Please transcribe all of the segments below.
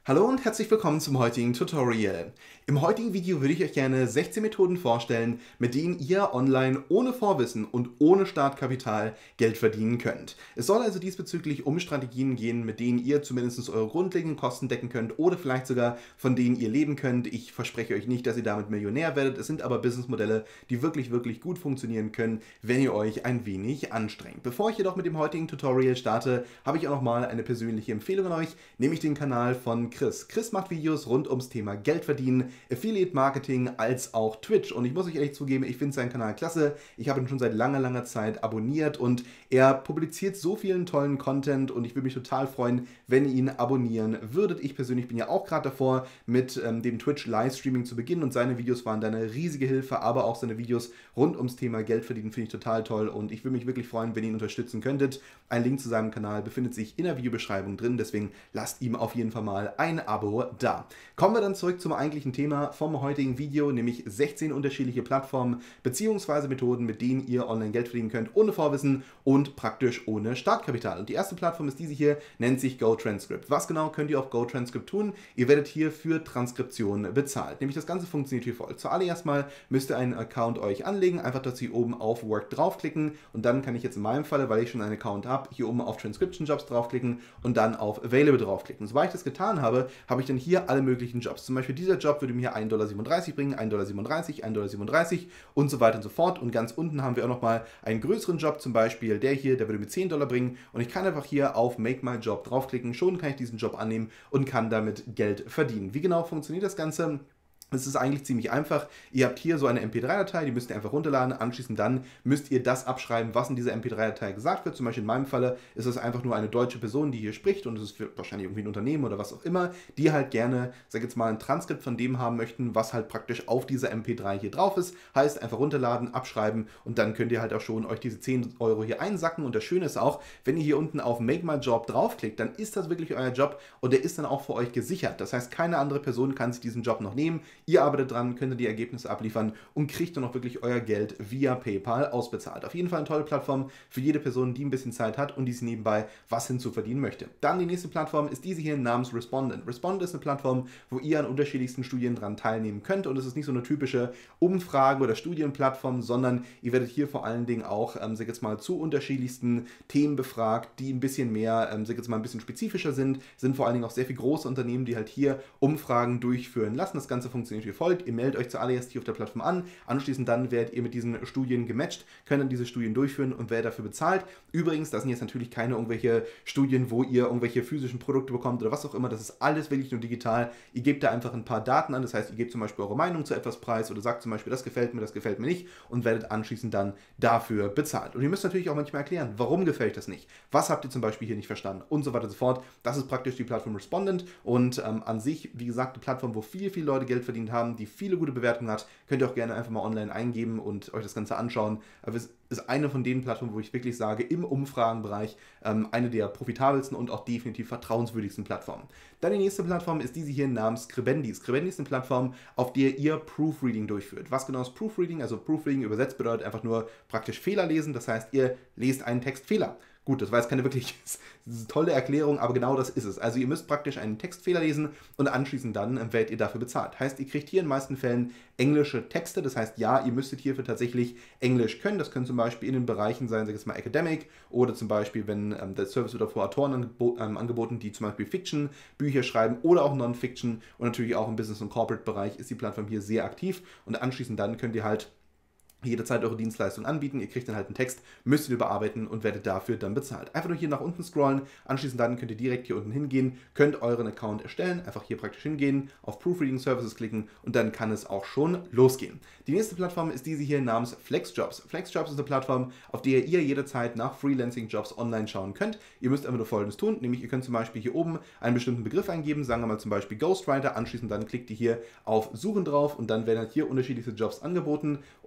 Hallo und herzlich willkommen zum heutigen Tutorial. Im heutigen Video würde ich euch gerne 16 Methoden vorstellen, mit denen ihr online ohne Vorwissen und ohne Startkapital Geld verdienen könnt. Es soll also diesbezüglich um Strategien gehen, mit denen ihr zumindest eure grundlegenden Kosten decken könnt oder vielleicht sogar von denen ihr leben könnt. Ich verspreche euch nicht, dass ihr damit Millionär werdet. Es sind aber Businessmodelle, die wirklich gut funktionieren können, wenn ihr euch ein wenig anstrengt. Bevor ich jedoch mit dem heutigen Tutorial starte, habe ich auch nochmal eine persönliche Empfehlung an euch, nämlich den Kanal von Chris. Chris macht Videos rund ums Thema Geld verdienen, Affiliate Marketing als auch Twitch. Und ich muss euch ehrlich zugeben, ich finde seinen Kanal klasse. Ich habe ihn schon seit langer Zeit abonniert und er publiziert so vielen tollen Content und ich würde mich total freuen, wenn ihr ihn abonnieren würdet. Ich persönlich bin ja auch gerade davor, mit dem Twitch Livestreaming zu beginnen und seine Videos waren da eine riesige Hilfe, aber auch seine Videos rund ums Thema Geld verdienen finde ich total toll und ich würde mich wirklich freuen, wenn ihr ihn unterstützen könntet. Ein Link zu seinem Kanal befindet sich in der Videobeschreibung drin, deswegen lasst ihm auf jeden Fall mal ein Abo da. Kommen wir dann zurück zum eigentlichen Thema vom heutigen Video, nämlich 16 unterschiedliche Plattformen bzw. Methoden, mit denen ihr online Geld verdienen könnt, ohne Vorwissen und praktisch ohne Startkapital. Und die erste Plattform ist diese hier, nennt sich GoTranscript. Was genau könnt ihr auf GoTranscript tun? Ihr werdet hier für Transkription bezahlt. Nämlich das Ganze funktioniert wie folgt. Zuallererst mal müsst ihr einen Account euch anlegen, einfach, dass ihr oben auf Work draufklicken und dann kann ich jetzt in meinem Falle, weil ich schon einen Account habe, hier oben auf Transcription Jobs draufklicken und dann auf Available draufklicken. Sobald ich das getan habe, habe ich dann hier alle möglichen Jobs. Zum Beispiel dieser Job würde mir 1,37 $ bringen, 1,37 $, 1,37 $ und so weiter und so fort. Und ganz unten haben wir auch nochmal einen größeren Job, zum Beispiel der hier, der würde mir 10 $ bringen. Und ich kann einfach hier auf Make My Job draufklicken. Schon kann ich diesen Job annehmen und kann damit Geld verdienen. Wie genau funktioniert das Ganze? Es ist eigentlich ziemlich einfach. Ihr habt hier so eine MP3-Datei, die müsst ihr einfach runterladen. Anschließend dann müsst ihr das abschreiben, was in dieser MP3-Datei gesagt wird. Zum Beispiel in meinem Falle ist es einfach nur eine deutsche Person, die hier spricht und es ist wahrscheinlich irgendwie ein Unternehmen oder was auch immer, die halt gerne, sag jetzt mal, ein Transkript von dem haben möchten, was halt praktisch auf dieser MP3 hier drauf ist. Heißt, einfach runterladen, abschreiben und dann könnt ihr halt auch schon euch diese 10 € hier einsacken. Und das Schöne ist auch, wenn ihr hier unten auf Make My Job draufklickt, dann ist das wirklich euer Job und der ist dann auch für euch gesichert. Das heißt, keine andere Person kann sich diesen Job noch nehmen. Ihr arbeitet dran, könnt ihr die Ergebnisse abliefern und kriegt dann auch wirklich euer Geld via PayPal ausbezahlt. Auf jeden Fall eine tolle Plattform für jede Person, die ein bisschen Zeit hat und die sich nebenbei was hinzuverdienen möchte. Dann die nächste Plattform ist diese hier namens Respondent. Respondent ist eine Plattform, wo ihr an unterschiedlichsten Studien dran teilnehmen könnt und es ist nicht so eine typische Umfrage- oder Studienplattform, sondern ihr werdet hier vor allen Dingen auch, sag jetzt mal, zu unterschiedlichsten Themen befragt, die ein bisschen mehr, sag jetzt mal, ein bisschen spezifischer sind vor allen Dingen auch sehr viele große Unternehmen, die halt hier Umfragen durchführen lassen. Das Ganze funktioniert wie folgt. Ihr meldet euch zuallererst hier auf der Plattform an, anschließend dann werdet ihr mit diesen Studien gematcht, könnt dann diese Studien durchführen und werdet dafür bezahlt. Übrigens, das sind jetzt natürlich keine irgendwelche Studien, wo ihr irgendwelche physischen Produkte bekommt oder was auch immer, das ist alles wirklich nur digital. Ihr gebt da einfach ein paar Daten an, das heißt, ihr gebt zum Beispiel eure Meinung zu etwas preis oder sagt zum Beispiel, das gefällt mir nicht und werdet anschließend dann dafür bezahlt. Und ihr müsst natürlich auch manchmal erklären, warum gefällt das nicht, was habt ihr zum Beispiel hier nicht verstanden und so weiter und so fort. Das ist praktisch die Plattform Respondent und an sich, wie gesagt, eine Plattform, wo viele Leute Geld verdient haben, die viele gute Bewertungen hat, könnt ihr auch gerne einfach mal online eingeben und euch das Ganze anschauen. Aber es ist eine von den Plattformen, wo ich wirklich sage, im Umfragenbereich eine der profitabelsten und auch definitiv vertrauenswürdigsten Plattformen. Dann die nächste Plattform ist diese hier namens Scribendi. Scribendi ist eine Plattform, auf der ihr Proofreading durchführt. Was genau ist Proofreading? Also Proofreading übersetzt bedeutet einfach nur praktisch Fehler lesen. Das heißt, ihr lest einen Textfehler. Gut, das war jetzt keine wirklich tolle Erklärung, aber genau das ist es. Also ihr müsst praktisch einen Textfehler lesen und anschließend dann werdet ihr dafür bezahlt. Heißt, ihr kriegt hier in den meisten Fällen englische Texte. Das heißt, ja, ihr müsstet hierfür tatsächlich Englisch können. Das können zum Beispiel in den Bereichen sein, sag ich jetzt mal Academic oder zum Beispiel, wenn der Service wird auch vor Autoren angeboten, die zum Beispiel Fiction-Bücher schreiben oder auch Non-Fiction und natürlich auch im Business- und Corporate-Bereich ist die Plattform hier sehr aktiv und anschließend dann könnt ihr halt jederzeit eure Dienstleistung anbieten, ihr kriegt dann halt einen Text, müsst ihr überarbeiten und werdet dafür dann bezahlt. Einfach nur hier nach unten scrollen, anschließend dann könnt ihr direkt hier unten hingehen, könnt euren Account erstellen, einfach hier praktisch hingehen, auf Proofreading Services klicken und dann kann es auch schon losgehen. Die nächste Plattform ist diese hier namens FlexJobs. FlexJobs ist eine Plattform, auf der ihr jederzeit nach Freelancing-Jobs online schauen könnt. Ihr müsst einfach nur Folgendes tun, nämlich ihr könnt zum Beispiel hier oben einen bestimmten Begriff eingeben, sagen wir mal zum Beispiel Ghostwriter, anschließend dann klickt ihr hier auf Suchen drauf und dann werden halt hier unterschiedlichste Jobs angeboten und was man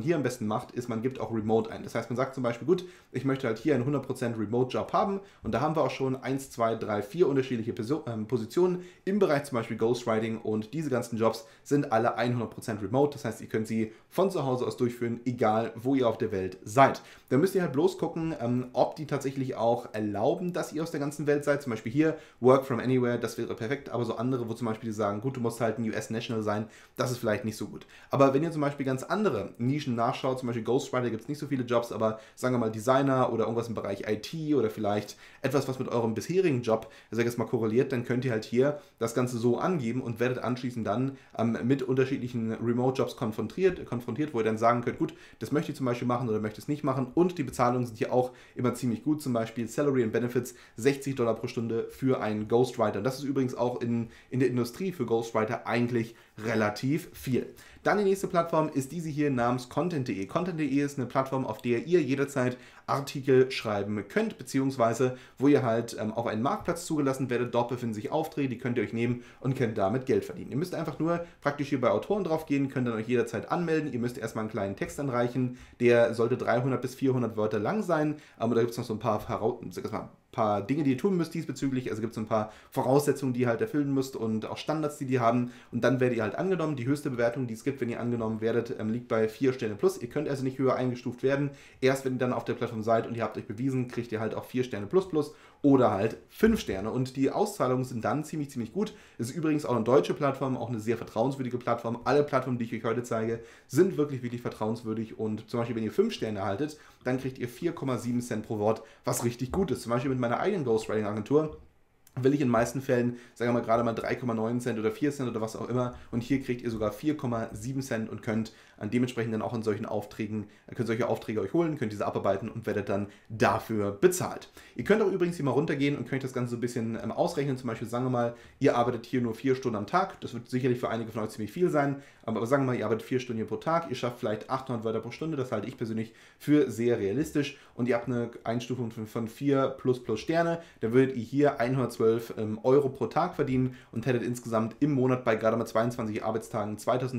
man hier am besten macht, ist, man gibt auch Remote ein. Das heißt, man sagt zum Beispiel, gut, ich möchte halt hier einen 100% Remote-Job haben und da haben wir auch schon 1, 2, 3, 4 unterschiedliche Positionen im Bereich zum Beispiel Ghostwriting und diese ganzen Jobs sind alle 100% Remote. Das heißt, ihr könnt sie von zu Hause aus durchführen, egal wo ihr auf der Welt seid. Dann müsst ihr halt bloß gucken, ob die tatsächlich auch erlauben, dass ihr aus der ganzen Welt seid. Zum Beispiel hier, Work from Anywhere, das wäre perfekt, aber so andere, wo zum Beispiel die sagen, gut, du musst halt ein US-National sein, das ist vielleicht nicht so gut. Aber wenn ihr zum Beispiel ganz andere Nischen nachschaut, zum Beispiel Ghostwriter gibt es nicht so viele Jobs, aber sagen wir mal Designer oder irgendwas im Bereich IT oder vielleicht etwas, was mit eurem bisherigen Job, sag ich jetzt mal, korreliert, dann könnt ihr halt hier das Ganze so angeben und werdet anschließend dann mit unterschiedlichen Remote-Jobs konfrontiert, wo ihr dann sagen könnt, gut, das möchte ich zum Beispiel machen oder möchte es nicht machen und die Bezahlungen sind hier auch immer ziemlich gut, zum Beispiel Salary and Benefits, $60 pro Stunde für einen Ghostwriter. Das ist übrigens auch in der Industrie für Ghostwriter eigentlich relativ viel. Dann die nächste Plattform ist diese hier namens Content.de. Content.de ist eine Plattform, auf der ihr jederzeit Artikel schreiben könnt, beziehungsweise wo ihr halt auf einen Marktplatz zugelassen werdet. Dort befinden sich Aufträge, die könnt ihr euch nehmen und könnt damit Geld verdienen. Ihr müsst einfach nur praktisch hier bei Autoren drauf gehen, könnt dann euch jederzeit anmelden. Ihr müsst erstmal einen kleinen Text anreichen, der sollte 300 bis 400 Wörter lang sein, aber da gibt es noch so ein paar Dinge, die ihr tun müsst diesbezüglich. Also gibt es ein paar Voraussetzungen, die ihr halt erfüllen müsst und auch Standards, die haben. Und dann werdet ihr halt angenommen. Die höchste Bewertung, die es gibt, wenn ihr angenommen werdet, liegt bei 4 Sterne plus. Ihr könnt also nicht höher eingestuft werden. Erst wenn ihr dann auf der Plattform seid und ihr habt euch bewiesen, kriegt ihr halt auch 4 Sterne plus plus oder halt 5 Sterne. Und die Auszahlungen sind dann ziemlich gut. Es ist übrigens auch eine deutsche Plattform, auch eine sehr vertrauenswürdige Plattform. Alle Plattformen, die ich euch heute zeige, sind wirklich vertrauenswürdig. Und zum Beispiel, wenn ihr 5 Sterne erhaltet, dann kriegt ihr 4,7 Cent pro Wort, was richtig gut ist. Zum Beispiel mit meiner eigenen Ghostwriting-Agentur will ich in den meisten Fällen, sagen wir mal, gerade mal 3,9 Cent oder 4 Cent oder was auch immer. Und hier kriegt ihr sogar 4,7 Cent und könnt dementsprechend dann auch in solchen Aufträgen, könnt solche Aufträge euch holen, könnt diese abarbeiten und werdet dann dafür bezahlt. Ihr könnt auch übrigens hier mal runtergehen und könnt das Ganze so ein bisschen ausrechnen. Zum Beispiel, sagen wir mal, ihr arbeitet hier nur 4 Stunden am Tag. Das wird sicherlich für einige von euch ziemlich viel sein. Aber sagen wir mal, ihr arbeitet 4 Stunden hier pro Tag. Ihr schafft vielleicht 800 Wörter pro Stunde. Das halte ich persönlich für sehr realistisch. Und ihr habt eine Einstufung von 4 plus Sterne. Dann würdet ihr hier 112 Euro pro Tag verdienen und hättet insgesamt im Monat bei gerade mal 22 Arbeitstagen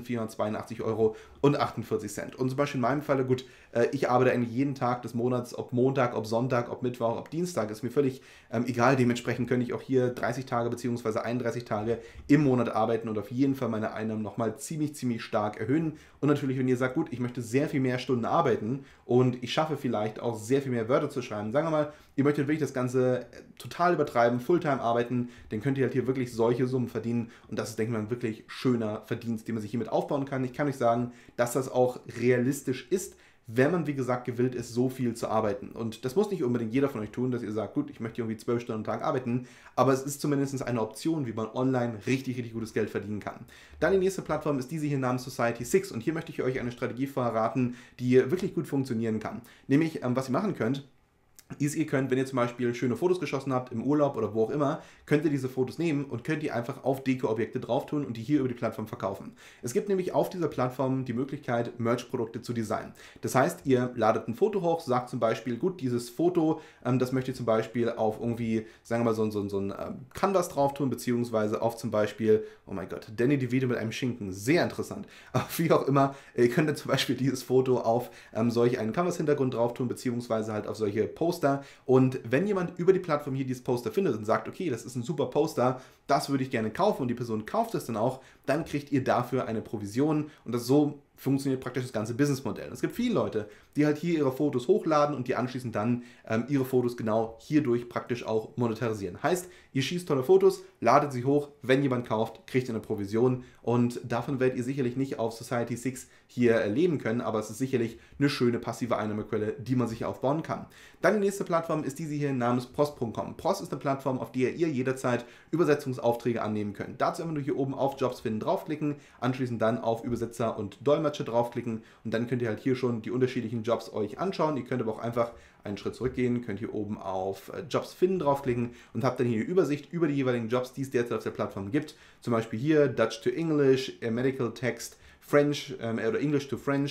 2.482 Euro und 48 Cent. Und zum Beispiel in meinem Falle, gut, ich arbeite eigentlich jeden Tag des Monats, ob Montag, ob Sonntag, ob Mittwoch, ob Dienstag, ist mir völlig egal. Dementsprechend könnte ich auch hier 30 Tage bzw. 31 Tage im Monat arbeiten und auf jeden Fall meine Einnahmen nochmal ziemlich stark erhöhen. Und natürlich, wenn ihr sagt, gut, ich möchte sehr viel mehr Stunden arbeiten und ich schaffe vielleicht auch sehr viel mehr Wörter zu schreiben, sagen wir mal, ihr möchtet wirklich das Ganze total übertreiben, Fulltime arbeiten, dann könnt ihr halt hier wirklich solche Summen verdienen und das ist, denke ich mal, ein wirklich schöner Verdienst, den man sich hiermit aufbauen kann. Ich kann euch sagen, dass das auch realistisch ist, wenn man, wie gesagt, gewillt ist, so viel zu arbeiten. Und das muss nicht unbedingt jeder von euch tun, dass ihr sagt, gut, ich möchte irgendwie 12 Stunden am Tag arbeiten, aber es ist zumindest eine Option, wie man online richtig gutes Geld verdienen kann. Dann die nächste Plattform ist diese hier namens Society6 und hier möchte ich euch eine Strategie verraten, die wirklich gut funktionieren kann. Nämlich, was ihr machen könnt, ist, ihr könnt, wenn ihr zum Beispiel schöne Fotos geschossen habt, im Urlaub oder wo auch immer, könnt ihr diese Fotos nehmen und könnt die einfach auf Deko-Objekte drauf tun und die hier über die Plattform verkaufen. Es gibt nämlich auf dieser Plattform die Möglichkeit, Merch-Produkte zu designen. Das heißt, ihr ladet ein Foto hoch, sagt zum Beispiel, gut, dieses Foto, das möchte ich zum Beispiel auf irgendwie, sagen wir mal, so ein Canvas drauf tun, beziehungsweise auf zum Beispiel, oh mein Gott, Danny DeVito mit einem Schinken, sehr interessant. Aber wie auch immer, ihr könnt dann zum Beispiel dieses Foto auf solch einen Canvas-Hintergrund drauf tun, beziehungsweise halt auf solche Poster. Und wenn jemand über die Plattform hier dieses Poster findet und sagt, okay, das ist ein super Poster, das würde ich gerne kaufen und die Person kauft es dann auch, dann kriegt ihr dafür eine Provision und das so funktioniert praktisch das ganze Businessmodell. Es gibt viele Leute, die halt hier ihre Fotos hochladen und die anschließend dann ihre Fotos genau hierdurch praktisch auch monetarisieren. Heißt, ihr schießt tolle Fotos, ladet sie hoch, wenn jemand kauft, kriegt ihr eine Provision und davon werdet ihr sicherlich nicht auf Society6 hier leben können, aber es ist sicherlich eine schöne passive Einnahmequelle, die man sich aufbauen kann. Dann die nächste Plattform ist diese hier namens Post.com. Post ist eine Plattform, auf der ihr jederzeit Übersetzungsaufträge annehmen könnt. Dazu einfach nur hier oben auf Jobs finden draufklicken, anschließend dann auf Übersetzer und Dolmetscher draufklicken und dann könnt ihr halt hier schon die unterschiedlichen Jobs euch anschauen. Ihr könnt aber auch einfach einen Schritt zurückgehen, könnt hier oben auf Jobs finden draufklicken und habt dann hier eine Übersicht über die jeweiligen Jobs, die es derzeit auf der Plattform gibt. Zum Beispiel hier Dutch to English, Medical Text, French oder English to French,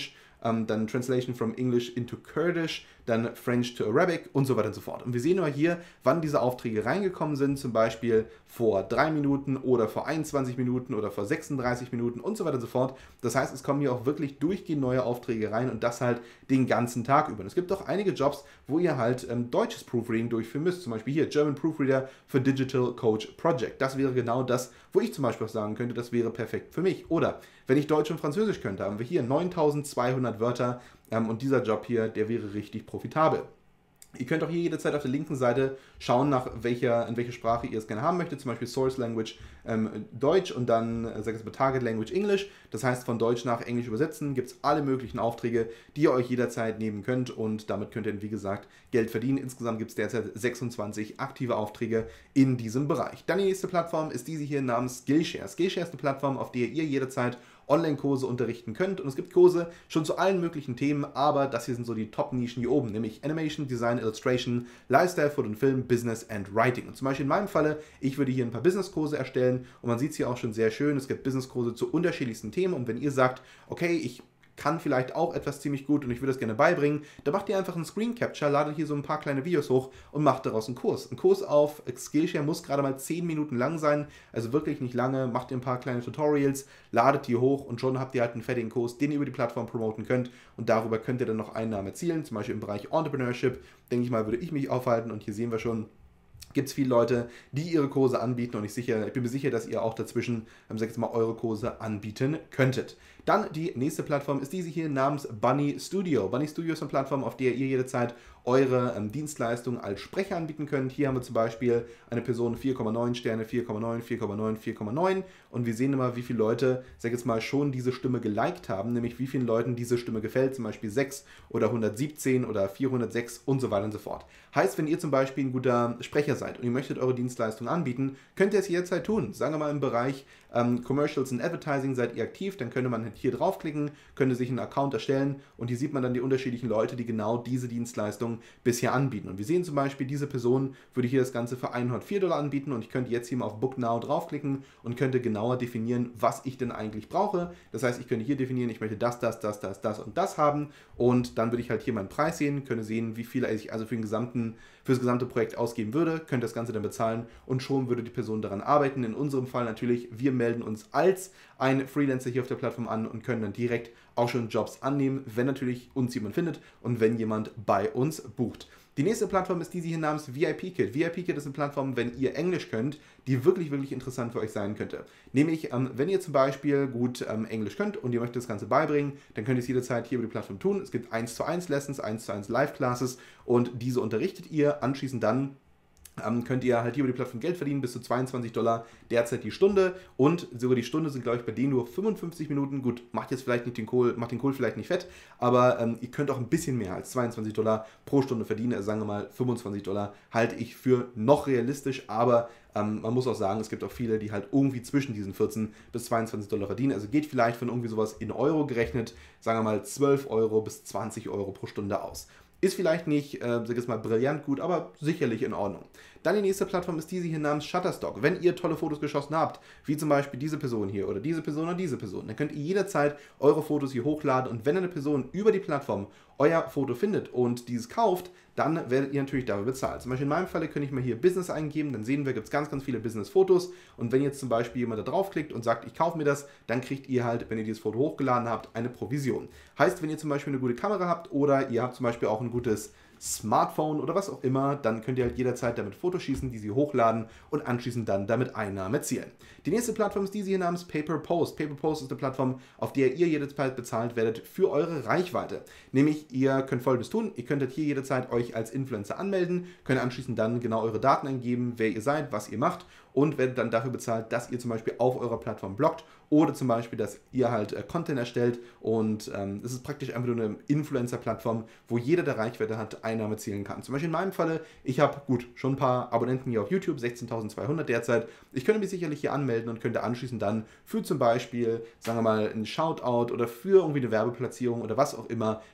dann Translation from English into Kurdish, dann French to Arabic und so weiter und so fort. Und wir sehen aber hier, wann diese Aufträge reingekommen sind, zum Beispiel vor 3 Minuten oder vor 21 Minuten oder vor 36 Minuten und so weiter und so fort. Das heißt, es kommen hier auch wirklich durchgehend neue Aufträge rein und das halt den ganzen Tag über. Und es gibt auch einige Jobs, wo ihr halt deutsches Proofreading durchführen müsst. Zum Beispiel hier German Proofreader für Digital Coach Project. Das wäre genau das, wo ich zum Beispiel auch sagen könnte, das wäre perfekt für mich. Oder wenn ich Deutsch und Französisch könnte, haben wir hier 9200 Wörter und dieser Job hier, der wäre richtig profitabel. Ihr könnt auch hier jederzeit auf der linken Seite schauen, in welche Sprache ihr es gerne haben möchtet, zum Beispiel Source Language Deutsch und dann Target Language English. Das heißt, von Deutsch nach Englisch übersetzen gibt es alle möglichen Aufträge, die ihr euch jederzeit nehmen könnt und damit könnt ihr, wie gesagt, Geld verdienen. Insgesamt gibt es derzeit 26 aktive Aufträge in diesem Bereich. Dann die nächste Plattform ist diese hier namens Skillshare. Skillshare ist eine Plattform, auf der ihr jederzeit Online-Kurse unterrichten könnt und es gibt Kurse schon zu allen möglichen Themen, aber das hier sind so die Top-Nischen hier oben, nämlich Animation, Design, Illustration, Lifestyle, Food und Film, Business and Writing. Und zum Beispiel in meinem Falle, ich würde hier ein paar Business-Kurse erstellen und man sieht es hier auch schon sehr schön, es gibt Business-Kurse zu unterschiedlichsten Themen und wenn ihr sagt, okay, ich kann vielleicht auch etwas ziemlich gut und ich würde es gerne beibringen, dann macht ihr einfach einen Screen Capture, ladet hier so ein paar kleine Videos hoch und macht daraus einen Kurs. Ein Kurs auf Skillshare muss gerade mal 10 Minuten lang sein, also wirklich nicht lange, macht ihr ein paar kleine Tutorials, ladet die hoch und schon habt ihr halt einen fertigen Kurs, den ihr über die Plattform promoten könnt und darüber könnt ihr dann noch Einnahmen erzielen, zum Beispiel im Bereich Entrepreneurship, denke ich mal, würde ich mich aufhalten und hier sehen wir schon, gibt es viele Leute, die ihre Kurse anbieten und ich bin mir sicher, dass ihr auch dazwischen, sag ich jetzt mal, eure Kurse anbieten könntet. Dann die nächste Plattform ist diese hier namens Bunny Studio. Bunny Studio ist eine Plattform, auf der ihr jederzeit eure Dienstleistungen als Sprecher anbieten könnt. Hier haben wir zum Beispiel eine Person 4,9 Sterne, 4,9, 4,9, 4,9 und wir sehen immer, wie viele Leute, sag jetzt mal, schon diese Stimme geliked haben, nämlich wie vielen Leuten diese Stimme gefällt, zum Beispiel 6 oder 117 oder 406 und so weiter und so fort. Heißt, wenn ihr zum Beispiel ein guter Sprecher seid und ihr möchtet eure Dienstleistung anbieten, könnt ihr es jederzeit tun. Sagen wir mal im Bereich Commercials und Advertising seid ihr aktiv, dann könnte man hier draufklicken, könnte sich einen Account erstellen und hier sieht man dann die unterschiedlichen Leute, die genau diese Dienstleistung bisher anbieten. Und wir sehen zum Beispiel, diese Person würde hier das Ganze für $104 anbieten und ich könnte jetzt hier mal auf Book Now draufklicken und könnte genauer definieren, was ich denn eigentlich brauche. Das heißt, ich könnte hier definieren, ich möchte das und das haben und dann würde ich halt hier meinen Preis sehen, könnte sehen, wie viel ich also für das gesamte Projekt ausgeben würde, könnte das Ganze dann bezahlen und schon würde die Person daran arbeiten. In unserem Fall natürlich, wir melden uns als ein Freelancer hier auf der Plattform an und können dann direkt auch schon Jobs annehmen, wenn natürlich uns jemand findet und wenn jemand bei uns bucht. Die nächste Plattform ist diese hier namens VIP-Kit. VIP-Kit ist eine Plattform, wenn ihr Englisch könnt, die wirklich, wirklich interessant für euch sein könnte. Nämlich, wenn ihr zum Beispiel gut Englisch könnt und ihr möchtet das Ganze beibringen, dann könnt ihr es jederzeit hier über die Plattform tun. Es gibt 1:1 Lessons, 1:1 Live-Classes und diese unterrichtet ihr. Anschließend dann könnt ihr halt hier über die Plattform Geld verdienen, bis zu $22 derzeit die Stunde und sogar die Stunde sind, glaube ich, bei denen nur 55 Minuten. Gut, macht jetzt vielleicht nicht macht den Kohl vielleicht nicht fett, aber ihr könnt auch ein bisschen mehr als $22 pro Stunde verdienen. Also sagen wir mal $25 halte ich für noch realistisch, aber man muss auch sagen, es gibt auch viele, die halt irgendwie zwischen diesen 14 bis $22 verdienen. Also geht vielleicht von irgendwie sowas in Euro gerechnet, sagen wir mal 12 Euro bis 20 Euro pro Stunde aus. Ist vielleicht nicht, sag ich jetzt mal, brillant gut, aber sicherlich in Ordnung. Dann die nächste Plattform ist diese hier namens Shutterstock. Wenn ihr tolle Fotos geschossen habt, wie zum Beispiel diese Person hier oder diese Person oder diese Person, dann könnt ihr jederzeit eure Fotos hier hochladen und wenn eine Person über die Plattform euer Foto findet und dieses kauft, dann werdet ihr natürlich dafür bezahlt. Zum Beispiel in meinem Falle könnte ich mal hier Business eingeben, dann sehen wir, gibt es ganz, ganz viele Business-Fotos und wenn jetzt zum Beispiel jemand da draufklickt und sagt, ich kaufe mir das, dann kriegt ihr halt, wenn ihr dieses Foto hochgeladen habt, eine Provision. Heißt, wenn ihr zum Beispiel eine gute Kamera habt oder ihr habt zum Beispiel auch ein gutes Smartphone oder was auch immer, dann könnt ihr halt jederzeit damit Fotos schießen, die sie hochladen und anschließend dann damit Einnahmen erzielen. Die nächste Plattform ist diese hier namens PaperPost. PaperPost ist eine Plattform, auf der ihr jederzeit bezahlt werdet für eure Reichweite. Nämlich, ihr könnt Folgendes tun, ihr könntet hier jederzeit euch als Influencer anmelden, könnt anschließend dann genau eure Daten eingeben, wer ihr seid, was ihr macht und werdet dann dafür bezahlt, dass ihr zum Beispiel auf eurer Plattform bloggt oder zum Beispiel, dass ihr halt Content erstellt und es ist praktisch einfach nur eine Influencer-Plattform, wo jeder, der Reichweite hat, Einnahme erzielen kann. Zum Beispiel in meinem Falle, ich habe gut schon ein paar Abonnenten hier auf YouTube, 16.200 derzeit. Ich könnte mich sicherlich hier anmelden und könnte anschließend dann für zum Beispiel, sagen wir mal, ein Shoutout oder für irgendwie eine Werbeplatzierung oder was auch immer,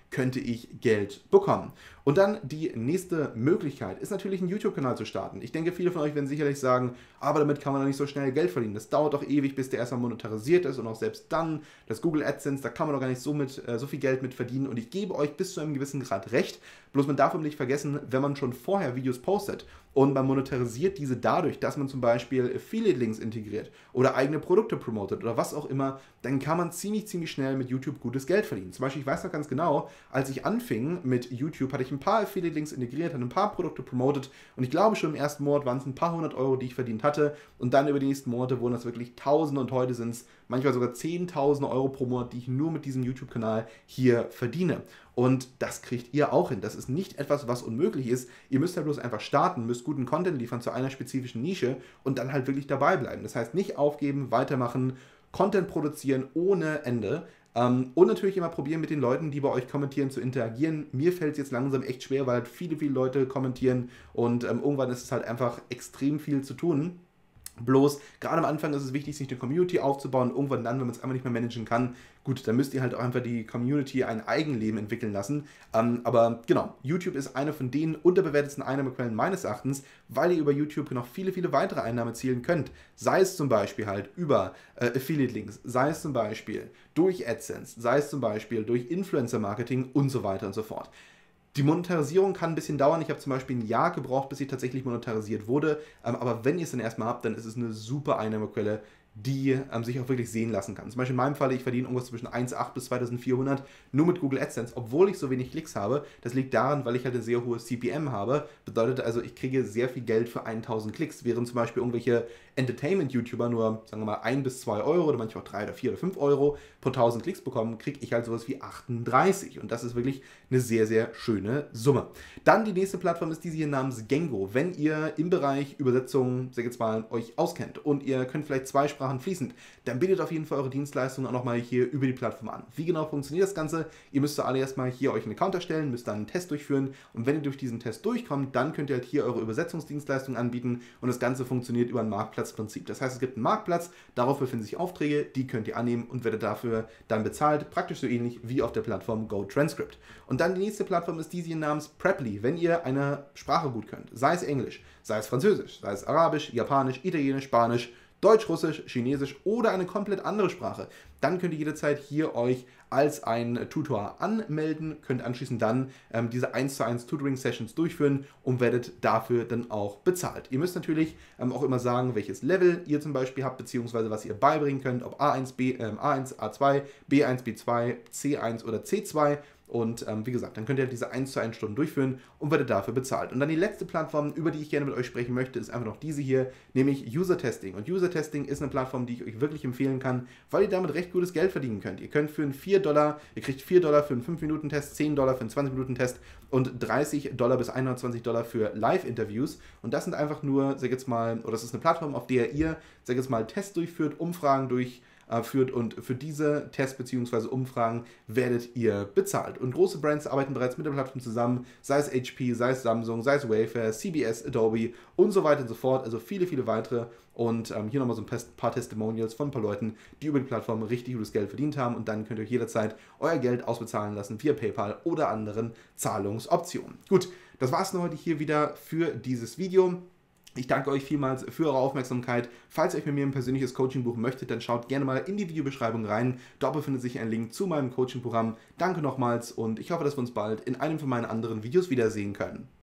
könnte ich Geld bekommen. Und dann die nächste Möglichkeit ist natürlich einen YouTube-Kanal zu starten. Ich denke, viele von euch werden sicherlich sagen, aber damit kann man doch nicht so schnell Geld verdienen. Das dauert doch ewig, bis der erstmal monetarisiert ist und auch selbst dann, das Google AdSense, da kann man doch gar nicht so viel Geld mit verdienen. Und ich gebe euch bis zu einem gewissen Grad recht, bloß man darf nicht vergessen, wenn man schon vorher Videos postet und man monetarisiert diese dadurch, dass man zum Beispiel Affiliate-Links integriert oder eigene Produkte promotet oder was auch immer, dann kann man ziemlich schnell mit YouTube gutes Geld verdienen. Zum Beispiel, ich weiß noch ganz genau, als ich anfing mit YouTube, hatte ich ein paar Affiliate-Links integriert, hatte ein paar Produkte promotet und ich glaube schon im ersten Monat waren es ein paar hundert Euro, die ich verdient hatte und dann über die nächsten Monate wurden das wirklich Tausende und heute sind es manchmal sogar 10.000 Euro pro Monat, die ich nur mit diesem YouTube-Kanal hier verdiene. Und das kriegt ihr auch hin. Das ist nicht etwas, was unmöglich ist. Ihr müsst halt bloß einfach starten, müsst guten Content liefern zu einer spezifischen Nische und dann halt wirklich dabei bleiben. Das heißt, nicht aufgeben, weitermachen, Content produzieren ohne Ende. Und natürlich immer probieren, mit den Leuten, die bei euch kommentieren, zu interagieren. Mir fällt es jetzt langsam echt schwer, weil halt viele Leute kommentieren und irgendwann ist es halt einfach extrem viel zu tun. Bloß, gerade am Anfang ist es wichtig, sich eine Community aufzubauen. Irgendwann dann, wenn man es einfach nicht mehr managen kann, gut, dann müsst ihr halt auch einfach die Community ein Eigenleben entwickeln lassen. Aber genau, YouTube ist eine von den unterbewertetsten Einnahmequellen meines Erachtens, weil ihr über YouTube noch viele weitere Einnahmen erzielen könnt. Sei es zum Beispiel halt über Affiliate-Links, sei es zum Beispiel durch AdSense, sei es zum Beispiel durch Influencer-Marketing und so weiter und so fort. Die Monetarisierung kann ein bisschen dauern. Ich habe zum Beispiel ein Jahr gebraucht, bis sie tatsächlich monetarisiert wurde. Aber wenn ihr es dann erstmal habt, dann ist es eine super Einnahmequelle, die sich auch wirklich sehen lassen kann. Zum Beispiel in meinem Fall, ich verdiene irgendwas zwischen 1.800 bis 2.400 nur mit Google AdSense, obwohl ich so wenig Klicks habe. Das liegt daran, weil ich halt eine sehr hohe CPM habe. Bedeutet also, ich kriege sehr viel Geld für 1.000 Klicks, während zum Beispiel irgendwelche Entertainment-YouTuber nur, sagen wir mal, 1 bis 2 Euro oder manchmal auch 3 oder 4 oder 5 Euro pro 1.000 Klicks bekommen, kriege ich halt sowas wie 38. Und das ist wirklich eine sehr schöne Summe. Dann die nächste Plattform ist diese hier namens Gengo. Wenn ihr im Bereich Übersetzung, sag jetzt mal, euch auskennt und ihr könnt vielleicht 2 Sprachen fließend, dann bietet auf jeden Fall eure Dienstleistungen auch nochmal hier über die Plattform an. Wie genau funktioniert das Ganze? Ihr müsst zuallererst mal hier euch einen Account erstellen, müsst dann einen Test durchführen und wenn ihr durch diesen Test durchkommt, dann könnt ihr halt hier eure Übersetzungsdienstleistungen anbieten und das Ganze funktioniert über ein Marktplatzprinzip. Das heißt, es gibt einen Marktplatz, darauf befinden sich Aufträge, die könnt ihr annehmen und werdet dafür dann bezahlt, praktisch so ähnlich wie auf der Plattform GoTranscript. Und dann die nächste Plattform ist diese hier namens Preply. Wenn ihr eine Sprache gut könnt, sei es Englisch, sei es Französisch, sei es Arabisch, Japanisch, Italienisch, Spanisch, Deutsch, Russisch, Chinesisch oder eine komplett andere Sprache, dann könnt ihr jederzeit hier euch als ein Tutor anmelden, könnt anschließend dann diese 1:1 Tutoring-Sessions durchführen und werdet dafür dann auch bezahlt. Ihr müsst natürlich auch immer sagen, welches Level ihr zum Beispiel habt, beziehungsweise was ihr beibringen könnt, ob A1, A1, A2, B1, B2, C1 oder C2. Und wie gesagt, dann könnt ihr diese 1:1 Stunden durchführen und werdet dafür bezahlt. Und dann die letzte Plattform, über die ich gerne mit euch sprechen möchte, ist einfach noch diese hier, nämlich User Testing. Und User Testing ist eine Plattform, die ich euch wirklich empfehlen kann, weil ihr damit recht gutes Geld verdienen könnt. Ihr könnt für einen $4, ihr kriegt $4 für einen 5-Minuten-Test, $10 für einen 20-Minuten-Test und $30 bis $120 für Live-Interviews. Und das sind einfach nur, sag jetzt mal, oder das ist eine Plattform, auf der ihr, sag jetzt mal, Tests durchführt, Umfragen durchführt und für diese Tests bzw. Umfragen werdet ihr bezahlt. Und große Brands arbeiten bereits mit der Plattform zusammen, sei es HP, sei es Samsung, sei es Wayfair, CBS, Adobe und so weiter und so fort, also viele weitere. Und hier nochmal so ein paar Testimonials von ein paar Leuten, die über die Plattform richtig gutes Geld verdient haben und dann könnt ihr euch jederzeit euer Geld ausbezahlen lassen via PayPal oder anderen Zahlungsoptionen. Gut, das war es heute hier wieder für dieses Video. Ich danke euch vielmals für eure Aufmerksamkeit. Falls ihr euch mit mir ein persönliches Coaching buchen möchtet, dann schaut gerne mal in die Videobeschreibung rein. Dort befindet sich ein Link zu meinem Coaching-Programm. Danke nochmals und ich hoffe, dass wir uns bald in einem von meinen anderen Videos wiedersehen können.